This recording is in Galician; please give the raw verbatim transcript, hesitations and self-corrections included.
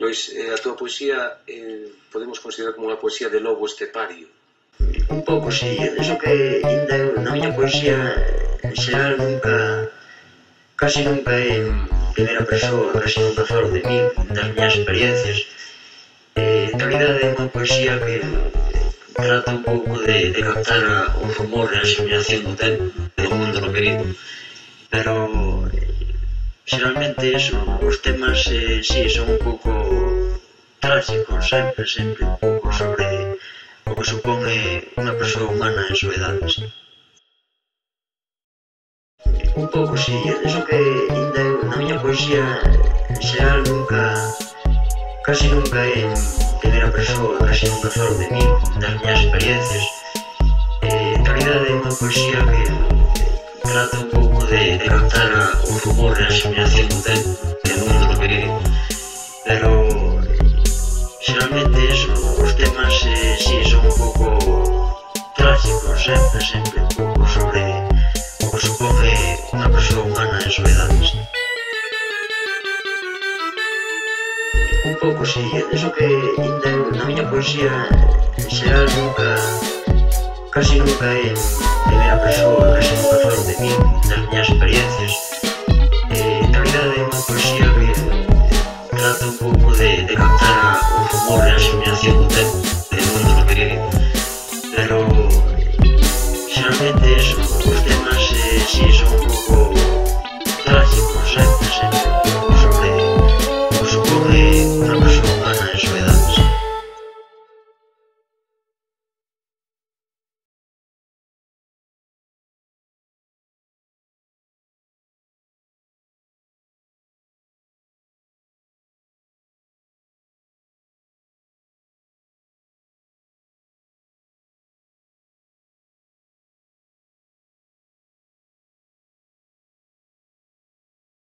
Lois, eh, a tua poesía eh, podemos considerar como unha poesía de lobo estepario? Un pouco, si, iso que ainda eu, na miña poesía en xeral nunca, casi nunca en primeira persoa, casi nunca falo de mí, das miñas experiencias. Eh, en realidade é unha poesía que trata un pouco de, de captar o rumor e a asimilación do tempo, do mundo no que vivo. Pero xeralmente eso, os temas eh, si son un pouco trágicos, sempre, sempre un pouco sobre o que supón unha persoa humana en soedades. Un pouco, si, iso que ainda eu, na miña poesía en xeral nunca, casi nunca en primeira persoa, casi nunca falo de mí, das miñas experiencias. Eh, en realidade é unha poesía que trata un pouco de, de captar o rumor e a asimilación do tempo, do mundo no que vivo. Pero xeralmente eso, os temas eh, si son un pouco trágicos, sempre, sempre un pouco sobre o que supón unha persoa humana en soedades. Un pouco, si, iso que ainda eu, na miña poesía en xeral nunca, casi nunca en primeira persoa, casi nunca falo de mí, das miñas experiencias. Eh, en realidade é unha poesía que trata un pouco de, de captar o rumor e a asimilación do tempo, do mundo no que vivo. Pero xeralmente eso,